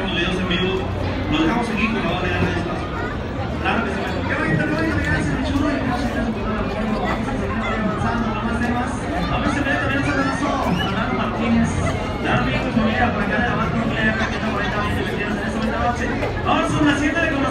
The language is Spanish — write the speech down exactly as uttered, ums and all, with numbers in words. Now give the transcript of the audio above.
haciendo videos en vivo, lo dejamos aquí con la banda de espacio. Claro que sí, qué bonito rollo, gracias, mi chulo, y gracias por todo el apoyo. Vamos a seguir avanzando con más temas. Vamos a ver también un saludazo a Fernando Martínez, Darby, familia, por acá de la banda nuclear, que está por ahí también, que me tienes en esta noche. Vamos a una siete de